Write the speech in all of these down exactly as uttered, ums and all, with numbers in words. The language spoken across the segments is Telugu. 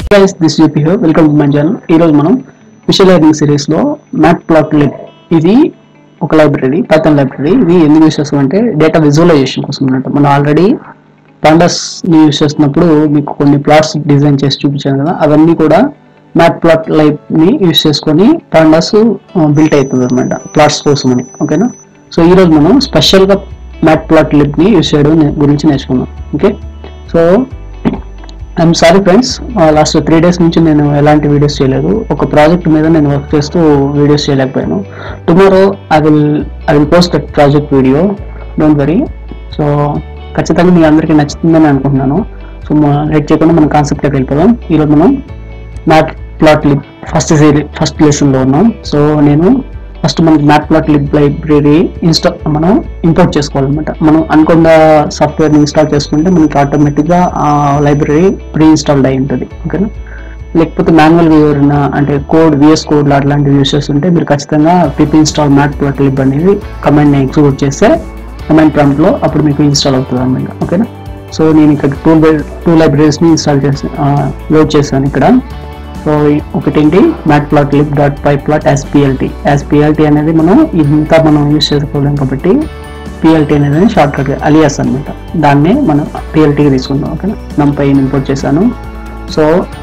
Guys, this is J P here. Welcome to my channel. ఈ రోజు మనం మిషన్ లెర్నింగ్ సిరీస్ లో Matplotlib ఇది ఒక లైబ్రరీ, Python లైబ్రరీ. ఇది ఎందుకు యూస్ చేస్తామంటే డేటా విజువలైజేషన్ కోసం అన్నమాట. మనం ఆల్రెడీ pandas ని యూస్ చేస్తున్నప్పుడు మీకు కొన్ని ప్లాట్స్ డిజైన్ చేసి చూపించాను కదా, అవన్నీ కూడా Matplotlib ని యూస్ చేసుకొని pandas బిల్ట్ అవుతుంది అనమాట ప్లాట్స్ కోసం అని. ఓకేనా? సో ఈ రోజు మనం స్పెషల్ గా Matplotlib ని యూస్ చేయడం గురించి నేర్చుకున్నాం. Okay, so I'm sorry friends, last three days నుంచి నేను ఎలాంటి వీడియోస్ చేయలేదు. ఒక ప్రాజెక్ట్ మీద నేను వర్క్ చేస్తూ వీడియోస్ చేయలేకపోయాను. Tomorrow I will I will post that project video, don't worry. So ఖచ్చితంగా మీ అందరికీ నచ్చుతుందని అనుకుంటున్నాను. సో లేట్ చేయకుండా మన కాన్సెప్ట్లోకి వెళ్ళిపోదాం. ఈరోజు మనం Matplotlib ఫస్ట్ సిరీస్ ఫస్ట్ లెసన్లో ఉన్నాం. సో నేను ఫస్ట్ మనకి Matplotlib లైబ్రరీ ఇన్స్టా మనం ఇంపోర్ట్ చేసుకోవాలన్నమాట. మనం అనుకున్న సాఫ్ట్వేర్ని ఇన్స్టాల్ చేసుకుంటే మనకి ఆటోమేటిక్గా ఆ లైబ్రరీ ప్రీ ఇన్స్టాల్డ్ అయి ఉంటుంది. ఓకేనా? లేకపోతే మాన్యువల్గా ఎవరైనా అంటే కోడ్ విఎస్ కోడ్ అట్లాంటివి యూస్ చేస్తుంటే మీరు ఖచ్చితంగా పిపి ఇన్స్టాల్ Matplotlib అనేది కమాండ్ని ఎగ్జిక్యూట్ చేస్తే కమాండ్ ప్రాంప్ట్లో అప్పుడు మీకు ఇన్స్టాల్ అవుతుంది అన్నమాట. ఓకేనా? సో నేను ఇక్కడ టూ టూ లైబ్రరీస్ని ఇన్స్టాల్ చేసి లోడ్ చేశాను ఇక్కడ. సో ఒకటేంటి Matplotlib dot pyplot as PLT as PLT అనేది మనం ఇంతా మనం యూజ్ చేసుకోలేం కాబట్టి పిఎల్టీ అనేది షార్ట్ కట్ అలియాస్ అనమాట. దాన్నే మనం పిఎల్టీకి తీసుకుందాం. ఓకేనా? నంపై ఇంపోర్ట్ చేశాను. సో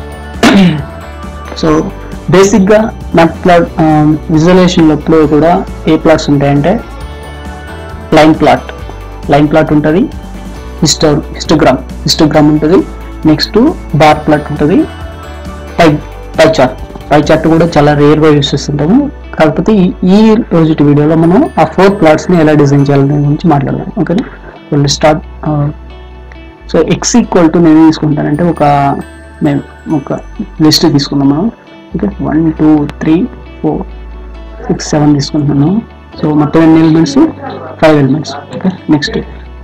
సో బేసిక్గా Matplot విజువలైజేషన్లో కూడా ఏ ప్లాట్స్ ఉంటాయంటే లైన్ ప్లాట్ లైన్ ప్లాట్ ఉంటుంది, హిస్టో హిస్టోగ్రామ్ హిస్టోగ్రామ్ ఉంటుంది, నెక్స్ట్ బార్ ప్లాట్ ఉంటుంది, pie pie chart pie chart కూడా చాలా రేర్గా యూస్ చేస్తుంటాము. కాకపోతే ఈ రోజు వీడియోలో మనం ఆ ఫోర్ ప్లాట్స్ని ఎలా డిజైన్ చేయాలనే గురించి మాట్లాడదాం. ఓకేనా? So start. So x equal to నేను తీసుకుంటానంటే ఒక మేము ఒక లిస్ట్ తీసుకున్నాం మనం. Okay, one two three four six seven తీసుకుంటున్నాను. సో మొత్తం ఎన్ని elements? Five elements. Okay, next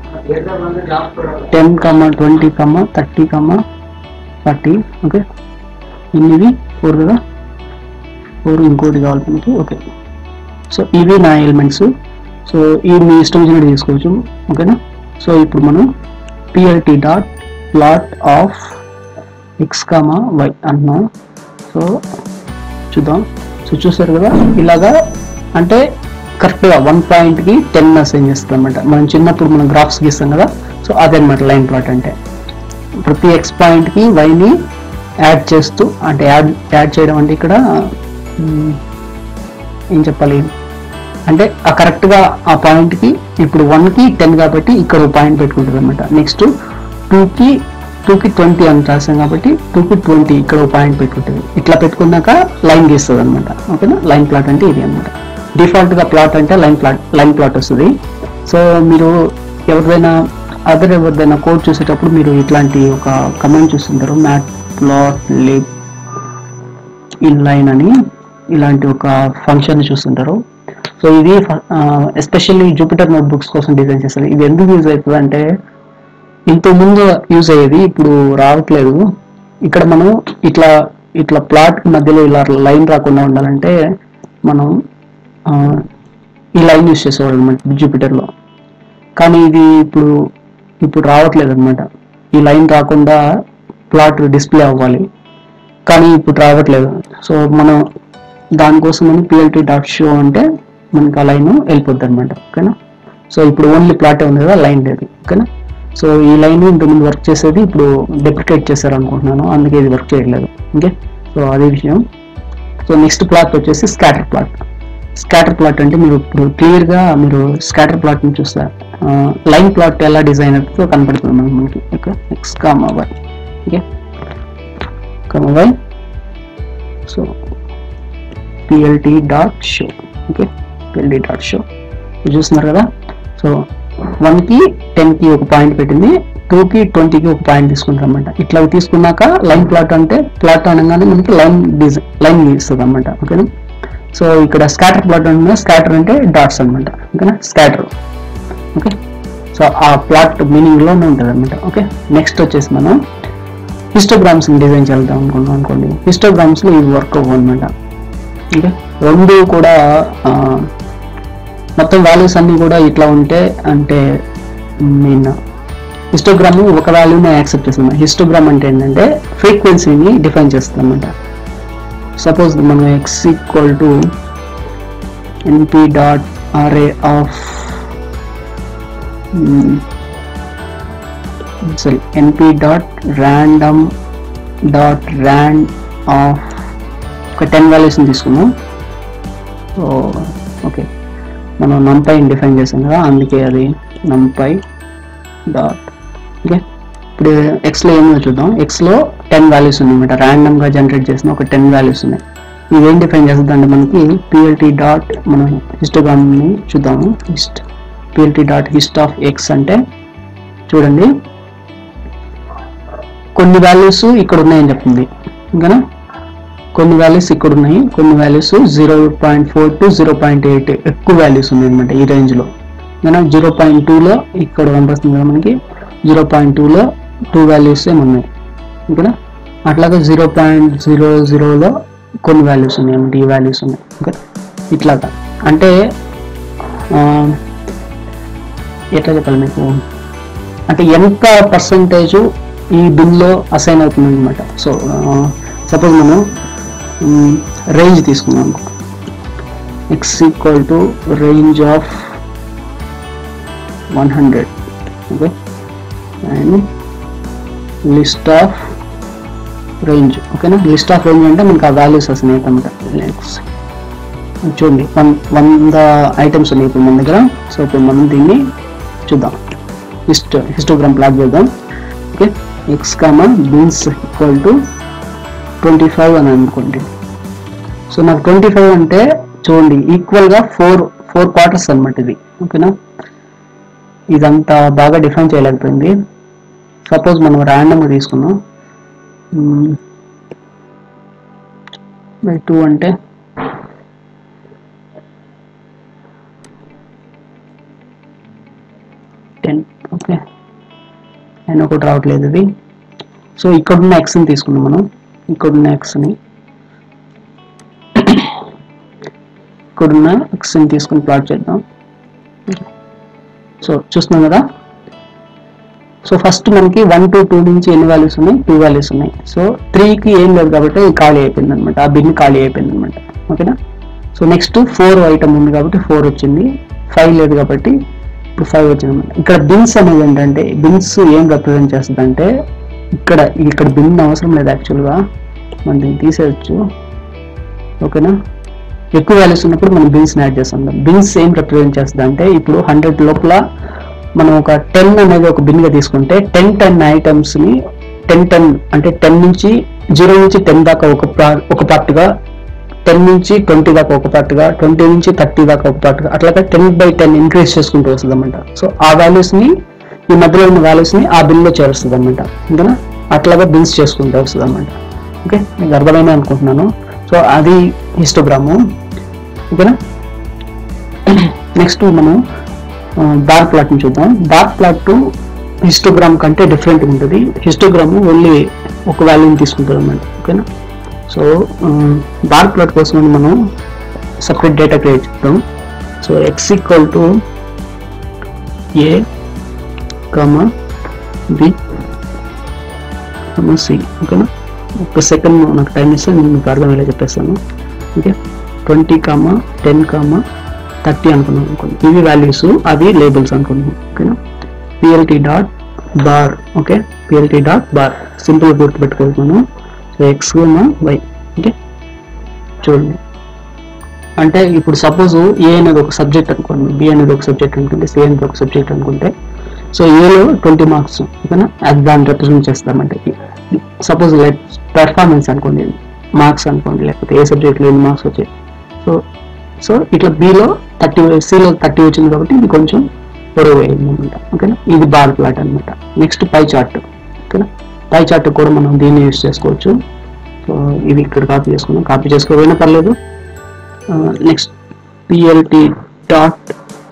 ten comma twenty comma thirty comma forty. Okay, ఇవి ఫోర్ కదా, ఫోర్ ఇంకోటి కావాలి మనకి. ఓకే, సో ఇవి నా ఎలిమెంట్స్. సో ఇవి మీ ఇష్టం వచ్చినట్టు తీసుకోవచ్చు. ఓకేనా? సో ఇప్పుడు మనం PLT dot plot of x comma y అంటున్నాం. సో చూద్దాం. సో చూస్తారు కదా, ఇలాగా అంటే కరెక్ట్గా వన్ పాయింట్కి టెన్ అసైన్ చేస్తాం అనమాట. మనం చిన్నప్పుడు మనం గ్రాఫ్స్ గీస్తాం కదా, సో అదనమాట లైన్ ప్లాట్ అంటే. ప్రతి ఎక్స్ పాయింట్కి వైని యాడ్ చేస్తూ, అంటే యాడ్ యాడ్ చేయడం అంటే ఇక్కడ ఏం చెప్పాలి అంటే ఆ కరెక్ట్గా ఆ పాయింట్కి ఇప్పుడు వన్కి టెన్ కాబట్టి ఇక్కడ ఒక పాయింట్ పెట్టుకుంటుంది అనమాట. నెక్స్ట్ టూకి టూకి ట్వంటీ అని రాసాం కాబట్టి టూకి ట్వంటీ ఇక్కడ ఒక పాయింట్ పెట్టుకుంటుంది. ఇట్లా పెట్టుకున్నాక లైన్ గీస్తుంది అనమాట. ఓకేనా? లైన్ ప్లాట్ అంటే ఇది అనమాట. డిఫాల్ట్గా ప్లాట్ అంటే లైన్ ప్లాట్ లైన్ ప్లాట్ వస్తుంది. సో మీరు ఎవరిదైనా అదర్ ఎవరిదైనా కోడ్ చూసేటప్పుడు మీరు ఇట్లాంటి ఒక కమాండ్ చూస్తుంటారు, Matplotlib ఇన్లైన్ అని ఇలాంటి ఒక ఫంక్షన్ చూస్తుంటారు. సో ఇది ఎస్పెషల్లీ జూపిటర్ నోట్బుక్స్ కోసం డిజైన్ చేస్తారు. ఇది ఎందుకు యూజ్ అవుతుంది అంటే ఇంతకుముందు యూజ్ అయ్యేది, ఇప్పుడు రావట్లేదు. ఇక్కడ మనం ఇట్లా ఇట్లా ప్లాట్ మధ్యలో ఇలా లైన్ రాకుండా ఉండాలంటే మనం ఈ లైన్ యూజ్ చేసేవాళ్ళు అనమాట జూపిటర్లో. కానీ ఇది ఇప్పుడు ఇప్పుడు రావట్లేదు అనమాట. ఈ లైన్ రాకుండా ప్లాట్ డిస్ప్లే అవ్వాలి, కానీ ఇప్పుడు రావట్లేదు. సో మనం దానికోసం మనం పిఎల్టీ డాట్ షో అంటే మనకి ఆ లైన్ వెళ్ళిపోద్ది అనమాట. ఓకేనా? సో ఇప్పుడు ఓన్లీ ప్లాటే ఉంది కదా, లైన్ లేదు. ఓకేనా? సో ఈ లైన్ ఇంతకుముందు వర్క్ చేసేది ఇప్పుడు డెప్రికేట్ చేశారు అనుకుంటున్నాను, అందుకే ఇది వర్క్ చేయట్లేదు. ఓకే, సో అదే విషయం. సో నెక్స్ట్ ప్లాట్ వచ్చేసి స్కాటర్ ప్లాట్. స్కాటర్ ప్లాట్ అంటే మీరు ఇప్పుడు క్లియర్గా మీరు స్కాటర్ ప్లాట్ని చూస్తారు. లైన్ ప్లాట్ ఎలా డిజైన్ అవుతుందో కనపడుతుంది మనకి మనకి okay, x comma y. Okay, comma y. So PLT dot show. Okay, PLT dot show చూస్తున్నారు కదా. సో వన్కి టెన్కి ఒక పాయింట్ పెట్టింది, టూకి ట్వంటీకి ఒక పాయింట్ తీసుకుంటారు అనమాట. ఇట్లా తీసుకున్నాక లైన్ ప్లాట్ అంటే ప్లాట్ అనగానే మనకి లైన్ డిజైన్ లైన్ ఇస్తుంది అనమాట. ఓకేనా? సో ఇక్కడ స్కాటర్ ప్లాట్ అంటే స్కాటర్ అంటే డాట్స్ అనమాట. ఓకేనా? స్కాటర్. ఓకే, సో ఆ ప్లాట్ మీనింగ్లోనే ఉంటుంది అనమాట. ఓకే, నెక్స్ట్ వచ్చేసి మనం హిస్టోగ్రామ్స్ డిజైన్ చేద్దాం అనుకున్నాం అనుకోండి. హిస్టోగ్రామ్స్లో ఇవి వర్క్ అవ్వనమాట. ఓకే, రెండు కూడా మొత్తం వాల్యూస్ అన్నీ కూడా ఇట్లా ఉంటే అంటే మీన్ హిస్టోగ్రామ్ ఒక వాల్యూని యాక్సెప్ట్ చేస్తుంది. హిస్టోగ్రామ్ అంటే ఏంటంటే ఫ్రీక్వెన్సీని డిఫైన్ చేస్తుంది అనమాట. సపోజ్ మనం x equal to NP dot array of sorry NP dot random dot rand of ఒక టెన్ వాల్యూస్ని తీసుకున్నాం. సో ఓకే, మనం నంపైని డిఫైన్ చేసాం కదా, అందుకే అది నంపై డాట్. ఓకే, ఇప్పుడు ఎక్స్లో ఏమో చూద్దాం. ఎక్స్లో టెన్ వాల్యూస్ ఉన్నాయన్నమాట, ర్యాండమ్గా జనరేట్ చేసిన ఒక టెన్ వాల్యూస్ ఉన్నాయి. ఇవేం డిఫైన్ చేస్తుంది అంటే మనకి పిఎల్టీ డాట్ మనం హిస్టోగ్రామ్ని చూద్దాము. Hist PLT dot hist of x అంటే చూడండి కొన్ని వాల్యూస్ ఇక్కడ ఉన్నాయని చెప్తుంది. ఇంకానా కొన్ని వాల్యూస్ ఇక్కడ ఉన్నాయి, కొన్ని values zero point four to zero point eight ఎక్కువ వాల్యూస్ ఉన్నాయి అనమాట ఈ రేంజ్లో. ఇంకా జీరో పాయింట్ టూలో ఇక్కడ కనిపిస్తుంది కదా మనకి, జీరో పాయింట్ టూలో టూ వాల్యూస్ ఏమి ఉన్నాయి. ఓకేనా, అట్లాగే జీరో పాయింట్ జీరో జీరోలో కొన్ని వాల్యూస్ ఉన్నాయి అన్నమాట, ఈ వాల్యూస్ ఉన్నాయి. ఓకే, ఇట్లాగా అంటే ఎట్లా చెప్పాలి మీకు అంటే ఎంత పర్సంటేజ్ ఈ బిల్లో అసైన్ అవుతుంది అనమాట. సో సపోజ్ మనం రేంజ్ తీసుకున్నాం అనుకో, x equal to range of one hundred. Okay, and list of range. ఓకేనా, లిస్ట్ ఆఫ్ రేంజ్ అంటే మనకు ఆ వాల్యూస్ వస్తున్నాయి అనమాట. చూడండి వన్ వంద ఐటమ్స్ ఉన్నాయి ఇప్పుడు మన దగ్గర. సో ఇప్పుడు మనం దీన్ని చూద్దాం, హిస్ట్ హిస్టోగ్రామ్ ప్లాట్ చేద్దాం. Okay, x comma bins equal to twenty five అని అనుకోండి. సో నాకు ట్వంటీ ఫైవ్ అంటే చూడండి ఈక్వల్గా ఫోర్ ఫోర్ క్వార్టర్స్ అనమాట ఇది. ఓకేనా, ఇదంతా బాగా డిఫైన్ చేయలేకపోయింది. సపోజ్ మనం ర్యాండమ్గా తీసుకున్నాం బై టూ అంటే టెన్. ఓకే, నేను ఒకటి రావట్లేదు ఇది. సో ఇక్కడున్న ఎక్స్ని తీసుకున్నాం మనం, ఇక్కడున్న ఎక్స్ని ఇక్కడున్న ఎక్స్ని తీసుకుని ప్లాట్ చేద్దాం. సో చూస్తున్నాం కదా. సో ఫస్ట్ మనకి వన్ టు టూ నుంచి ఎన్ని వాల్యూస్ ఉన్నాయి, టూ వాల్యూస్ ఉన్నాయి. సో త్రీకి ఏం లేదు కాబట్టి ఖాళీ అయిపోయింది అనమాట, ఆ బిన్ ఖాళీ అయిపోయింది అనమాట. ఓకేనా, సో నెక్స్ట్ ఫోర్ ఐటమ్ ఉంది కాబట్టి ఫోర్ వచ్చింది, ఫైవ్ లేదు కాబట్టి ఇప్పుడు ఫైవ్ వచ్చింది అనమాట. ఇక్కడ బిన్స్ అనేది ఏంటంటే బిన్స్ ఏం రిప్రజెంట్ చేస్తుంది అంటే ఇక్కడ ఇక్కడ బిన్ అవసరం లేదు యాక్చువల్గా, మనం దీన్ని తీసేయచ్చు. ఓకేనా, ఎక్కువ వాల్యూస్ ఉన్నప్పుడు మనం బిన్స్ని యాడ్ చేస్తాం. బిన్స్ ఏం రిప్రజెంట్ చేస్తుంది అంటే ఇప్పుడు హండ్రెడ్ లోపల మనం ఒక టెన్ అనేది ఒక బిన్గా తీసుకుంటే టెన్ టెన్ ఐటమ్స్ని టెన్ టెన్ అంటే టెన్ నుంచి జీరో నుంచి టెన్ దాకా ఒక ఒక పార్ట్గా, టెన్ నుంచి ట్వంటీ దాకా ఒక పార్ట్గా, ట్వంటీ నుంచి థర్టీ దాకా ఒక పార్ట్గా, అట్లాగా టెన్ బై టెన్ ఇంక్రీజ్ చేసుకుంటూ వస్తుంది అనమాట. సో ఆ వాల్యూస్ని ఈ మధ్యలో ఉన్న వాల్యూస్ని ఆ బిన్లో చేరుస్తుంది అనమాట. ఇంకనా అట్లాగా బిన్స్ చేసుకుంటూ వస్తుంది అనమాట. ఓకే, మీకు అర్థమైనా అనుకుంటున్నాను. సో అది హిస్టోగ్రాము. ఓకేనా, నెక్స్ట్ మనం బార్ ప్లాట్ని చూద్దాం. బార్ ప్లాట్ హిస్టోగ్రామ్ కంటే డిఫరెంట్ ఉంటుంది. హిస్టోగ్రామ్ ఓన్లీ ఒక వాల్యూని తీసుకుంటుంది అన్నమాట. ఓకేనా, సో బార్ ప్లాట్ కోసం మనం సపరేట్ డేటా క్రియేట్ చేద్దాం. So x equal to A comma B comma C. ఓకేనా, ఒక సెకండ్ నాకు టైం ఇస్తే నేను మీకు అర్థమయ్యేలా చెప్పేస్తాను. Okay, twenty comma ten comma thirty అనుకున్నాం అనుకోండి, ఇవి వాల్యూస్, అవి లేబుల్స్ అనుకుంటున్నాం. ఓకేనా, PLT dot bar. Okay, PLT dot bar simple గుర్తుపెట్టుకుంటున్నాను. So x y. ఓకే, చూడండి అంటే ఇప్పుడు సపోజ్ ఏ అనేది ఒక సబ్జెక్ట్ అనుకోండి, బి అనేది ఒక సబ్జెక్ట్ అనుకుంటే, సి అనేది ఒక సబ్జెక్ట్ అనుకుంటే, సో ఏలో ట్వంటీ మార్క్స్. ఓకేనా, అది దాన్ని రిప్రజెంట్ చేస్తామంటే సపోజ్ లైక్ పెర్ఫార్మెన్స్ అనుకోండి, మార్క్స్ అనుకోండి, లేకపోతే ఏ సబ్జెక్ట్లో ఎన్ని మార్క్స్ వచ్చాయి. సో సో ఇట్లా బిలో థర్టీ, సిలో థర్టీ వచ్చింది కాబట్టి ఇది కొంచెం పొడవు అయింది అనమాట. ఓకేనా, ఇది బార్ ప్లాట్ అనమాట. Next pie chart. ఓకేనా, పై చార్ట్ కూడా మనం దీన్ని యూజ్ చేసుకోవచ్చు. సో ఇది ఇక్కడ కాపీ చేసుకున్నాం, కాపీ చేసుకోకపోయినా పర్లేదు. Next PLT dot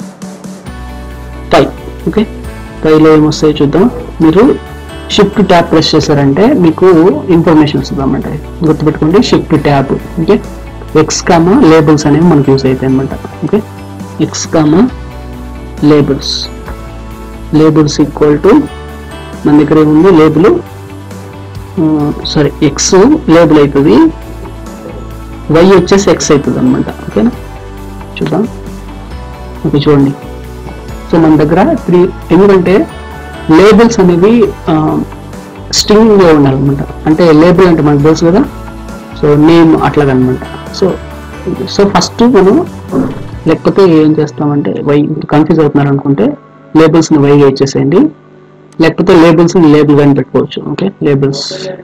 pie. Okay, పైలో ఏమొస్తాయో చూద్దాం. మీరు షిఫ్ట్ ట్యాబ్ ప్రెస్ చేశారంటే మీకు ఇన్ఫర్మేషన్ వస్తుంది అన్నమాట. గుర్తుపెట్టుకోండి, shift tab. Okay, x comma labels అనేవి మనకు యూజ్ అవుతాయి అనమాట. Okay, x comma labels, labels equal to మన దగ్గర ఏముంది లేబుల్, సారీ ఎక్స్ లేబుల్ అవుతుంది, వై వచ్చేసి ఎక్స్ అవుతుంది అనమాట. ఓకేనా, చూద్దాం. ఓకే చూడండి. సో మన దగ్గర త్రీ, ఎందుకంటే లేబుల్స్ అనేవి స్ట్రింగ్లో ఉండాలన్నమాట. అంటే లేబుల్ అంటే మనకు తెలుసు కదా, సో నేమ్ అట్లాగనమాట. సో సో ఫస్ట్ మనం, లేకపోతే ఏం చేస్తామంటే వై, కన్ఫ్యూజ్ అవుతున్నారు అనుకుంటే లేబుల్స్ని వైగా ఇచ్చేసేయండి, లేకపోతే లేబుల్స్ని లేబుల్ అని పెట్టుకోవచ్చు. ఓకే, లేబుల్స్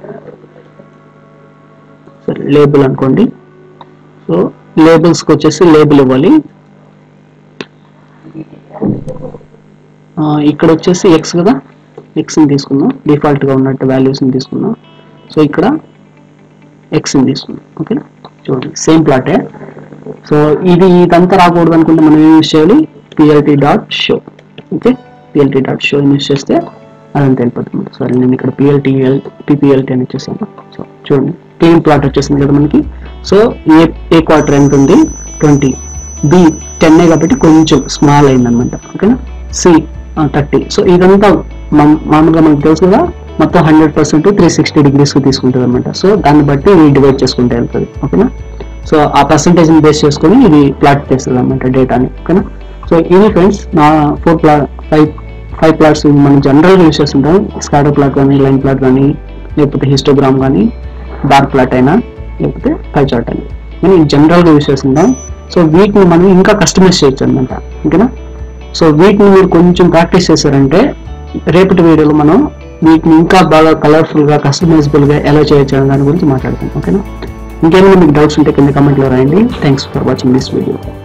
సరే లేబుల్ అనుకోండి. సో లేబుల్స్కి వచ్చేసి లేబుల్ ఇవ్వాలి. ఇక్కడ వచ్చేసి ఎక్స్ కదా, ఎక్స్ని తీసుకుందాం, డిఫాల్ట్గా ఉన్నట్టు వాల్యూస్ని తీసుకుందాం. సో ఇక్కడ ఎక్స్ని తీసుకుందాం. ఓకే చూడండి, సేమ్ ప్లాటే. సో ఇది ఇదంతా రాకూడదు అనుకుంటే మనం ఏం యూజ్ చేయాలి, PLT dot show. Okay, PLT dot show use చేస్తే అదంతా వెళ్ళిపోతుంది. సరే నేను ఇక్కడ పిఎల్టీఎల్ పిపిఎల్టీ అని ఇచ్చేసాను. సో చూడండి, క్లీన్ ప్లాట్ వచ్చేసింది కదా మనకి. సో ఏ ఏ క్వార్టర్ ఎంత ఉంది, ట్వంటీ, బి టెన్ కాబట్టి కొంచెం స్మాల్ అయిందనమాట. ఓకేనా, సి థర్టీ. సో ఇదంతా మామూలుగా మనకు తెలుసు కదా, మొత్తం హండ్రెడ్ పర్సెంట్ త్రీ సిక్స్టీ డిగ్రీస్కి తీసుకుంటుంది అనమాట. సో దాన్ని బట్టి ఇది డివైడ్ చేసుకుంటే వెళ్తుంది. ఓకేనా, సో ఆ పర్సంటేజ్ని బేస్ చేసుకొని ఇది ప్లాట్ చేస్తుంది అనమాట డేటాని. ఓకేనా, సో ఇది ఫ్రెండ్స్ నా ఫోర్ ప్లా ఫైవ్ ఫైవ్ ప్లాట్స్ మనం జనరల్గా యూస్ చేస్తుంటాం. స్కాటర్ ప్లాట్ కానీ, లైన్ ప్లాట్ కానీ, లేకపోతే హిస్టోగ్రామ్ కానీ, బార్ ప్లాట్ అయినా, లేకపోతే పై చార్ట్ అయినా మనం జనరల్గా యూస్ చేస్తుంటాం. సో వీటిని మనం ఇంకా కస్టమైజ్ చేయొచ్చు అనమాట. ఓకేనా, సో వీటిని మీరు కొంచెం ప్రాక్టీస్ చేశారంటే రేపటి వీడియోలో మనం వీటిని ఇంకా బాగా కలర్ఫుల్గా, కస్టమైజబుల్గా ఎలా చేయొచ్చు అనే దాని గురించి మాట్లాడతాం. ఓకేనా, ఇంకేమైనా మీకు డౌట్స్ ఉంటే కింద కామెంట్లో రాయండి. Thanks for watching this video.